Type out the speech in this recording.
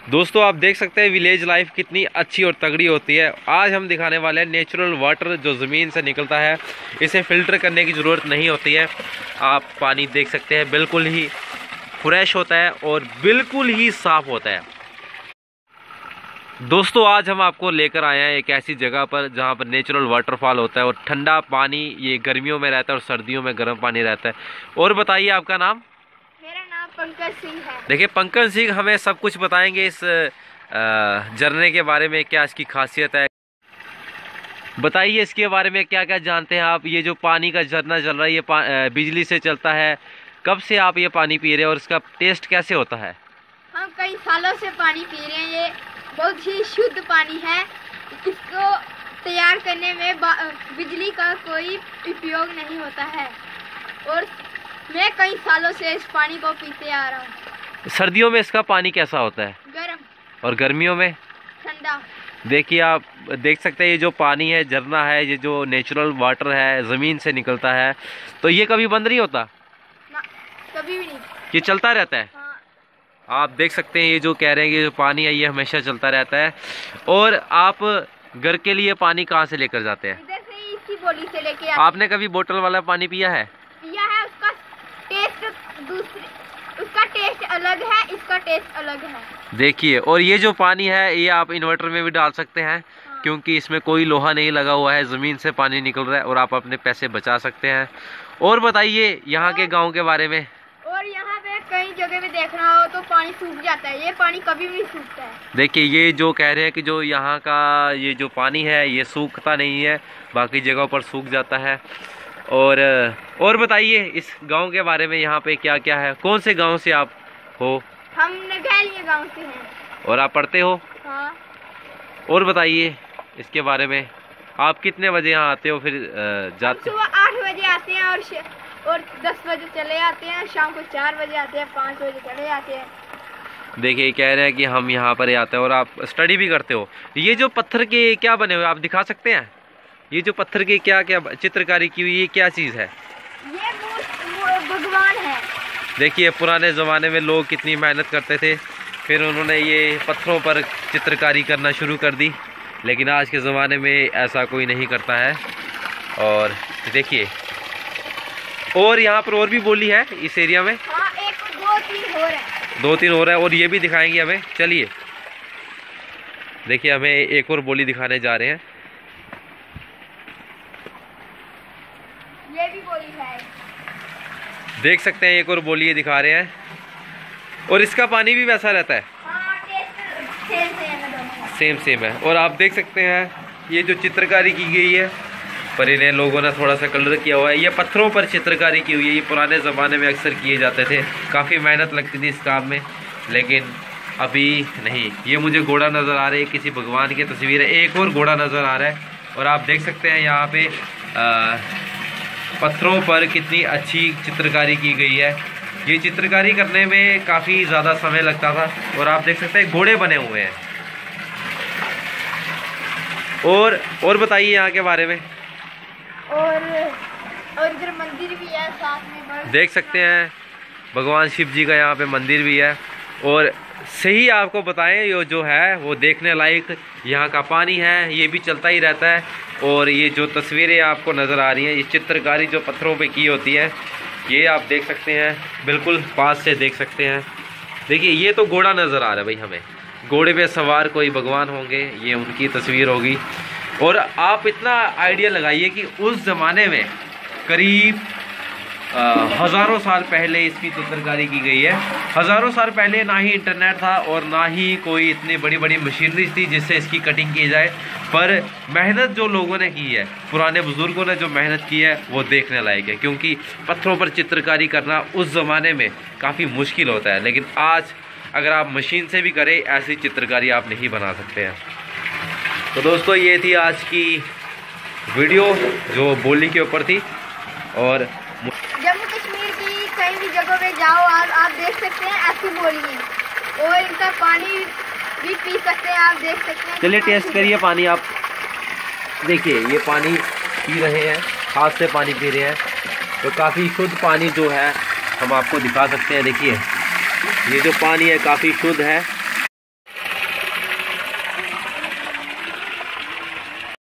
दोस्तों आप देख सकते हैं विलेज लाइफ कितनी अच्छी और तगड़ी होती है। आज हम दिखाने वाले हैं नेचुरल वाटर जो ज़मीन से निकलता है। इसे फ़िल्टर करने की ज़रूरत नहीं होती है। आप पानी देख सकते हैं बिल्कुल ही फ्रेश होता है और बिल्कुल ही साफ़ होता है। दोस्तों आज हम आपको लेकर आए हैं एक ऐसी जगह पर जहाँ पर नेचुरल वाटरफॉल होता है और ठंडा पानी ये गर्मियों में रहता है और सर्दियों में गर्म पानी रहता है। और बताइए आपका नाम? मेरा नाम पंकज सिंह है। देखिए पंकज सिंह हमें सब कुछ बताएंगे इस झरने के बारे में, क्या इसकी खासियत है। बताइए इसके बारे में क्या क्या जानते हैं आप। ये जो पानी का झरना चल रहा है ये बिजली से चलता है। कब से आप ये पानी पी रहे हैं और इसका टेस्ट कैसे होता है? हम कई सालों से पानी पी रहे हैं। ये बहुत ही शुद्ध पानी है। इसको तैयार करने में बिजली का कोई उपयोग नहीं होता है और मैं कई सालों से इस पानी को पीते आ रहा हूँ। सर्दियों में इसका पानी कैसा होता है? गर्म। और गर्मियों में? ठंडा। देखिए आप देख सकते हैं ये जो पानी है झरना है, ये जो नेचुरल वाटर है ज़मीन से निकलता है, तो ये कभी बंद नहीं होता ना, कभी भी नहीं। ये चलता रहता है। हाँ। आप देख सकते हैं ये जो कह रहे हैं कि जो पानी है ये हमेशा चलता रहता है। और आप घर के लिए पानी कहाँ से लेकर जाते हैं? इधर से ही इसकी बोली से लेके आते। आपने कभी बोतल वाला पानी पिया है? पिया है। उसका टेस्ट अलग है, इसका टेस्ट अलग है। देखिए और ये जो पानी है ये आप इन्वर्टर में भी डाल सकते हैं। हाँ। क्योंकि इसमें कोई लोहा नहीं लगा हुआ है, ज़मीन से पानी निकल रहा है और आप अपने पैसे बचा सकते हैं। और बताइए यहाँ के गांव के बारे में। और यहाँ पे कई जगह पे देखना हो तो पानी सूख जाता है। ये पानी कभी भी सूखता है। देखिए ये जो कह रहे हैं कि जो यहाँ का ये जो पानी है ये सूखता नहीं है, बाकी जगहों पर सूख जाता है। और बताइए इस गांव के बारे में, यहाँ पे क्या क्या है। कौन से गांव से आप हो? हम नगैलिया गांव से हैं। और आप पढ़ते हो? हाँ। और बताइए इसके बारे में। आप कितने बजे यहाँ आते हो फिर जाते? सुबह 8 बजे आते हैं और 10 बजे चले आते हैं। शाम को 4 बजे आते हैं, 5 बजे चले आते हैं। देखिए कह रहे हैं कि हम यहाँ पर आते हैं और आप स्टडी भी करते हो। ये जो पत्थर के क्या बने हुए आप दिखा सकते हैं? ये जो पत्थर की क्या क्या चित्रकारी की हुई ये क्या चीज़ है? ये भगवान है। देखिए पुराने ज़माने में लोग कितनी मेहनत करते थे, फिर उन्होंने ये पत्थरों पर चित्रकारी करना शुरू कर दी। लेकिन आज के ज़माने में ऐसा कोई नहीं करता है। और देखिए और यहाँ पर और भी बोली है इस एरिया में। हाँ, 1 2 3 हो रहा है। 2 3 हो रहा है और ये भी दिखाएंगे हमें। चलिए देखिए हमें एक और बोली दिखाने जा रहे हैं। ये भी बोली है। देख सकते हैं एक और बोली ये दिखा रहे हैं। और इसका पानी भी वैसा रहता है? हाँ, टेस्ट सेम सेम है। और आप देख सकते हैं ये जो चित्रकारी की गई है पर इन्हें लोगों ने थोड़ा सा कलर किया हुआ है। ये पत्थरों पर चित्रकारी की हुई है। ये पुराने ज़माने में अक्सर किए जाते थे, काफ़ी मेहनत लगती थी इस काम में, लेकिन अभी नहीं। ये मुझे घोड़ा नज़र आ रहा है, किसी भगवान की तस्वीर है। एक और घोड़ा नज़र आ रहा है और आप देख सकते हैं यहाँ पे पत्थरों पर कितनी अच्छी चित्रकारी की गई है। ये चित्रकारी करने में काफ़ी ज़्यादा समय लगता था। और आप देख सकते हैं घोड़े बने हुए हैं। और बताइए यहाँ के बारे में। और इधर मंदिर भी है साथ में। देख सकते हैं भगवान शिव जी का यहाँ पे मंदिर भी है। और सही आपको बताएं ये जो है वो देखने लायक यहाँ का पानी है, ये भी चलता ही रहता है। और ये जो तस्वीरें आपको नज़र आ रही हैं, ये चित्रकारी जो पत्थरों पे की होती है, ये आप देख सकते हैं, बिल्कुल पास से देख सकते हैं। देखिए ये तो घोड़ा नज़र आ रहा है भाई हमें, घोड़े पे सवार कोई भगवान होंगे, ये उनकी तस्वीर होगी। और आप इतना आइडिया लगाइए कि उस ज़माने में करीब हज़ारों साल पहले इसकी चित्रकारी की गई है। हज़ारों साल पहले ना ही इंटरनेट था और ना ही कोई इतनी बड़ी बड़ी मशीनरी थी जिससे इसकी कटिंग की जाए। पर मेहनत जो लोगों ने की है, पुराने बुज़ुर्गों ने जो मेहनत की है वो देखने लायक है। क्योंकि पत्थरों पर चित्रकारी करना उस ज़माने में काफ़ी मुश्किल होता है, लेकिन आज अगर आप मशीन से भी करें ऐसी चित्रकारी आप नहीं बना सकते हैं। तो दोस्तों ये थी आज की वीडियो जो बोली के ऊपर थी। और जम्मू कश्मीर की कहीं भी जगह पे जाओ आप देख सकते हैं ऐसी बोली है। और इनका पानी भी पी सकते हैं, आप देख सकते हैं। चलिए टेस्ट करिए पानी। आप देखिए ये पानी पी रहे हैं, हाथ से पानी पी रहे हैं, तो काफ़ी शुद्ध पानी जो है हम आपको दिखा सकते हैं। देखिए ये जो पानी है काफ़ी शुद्ध है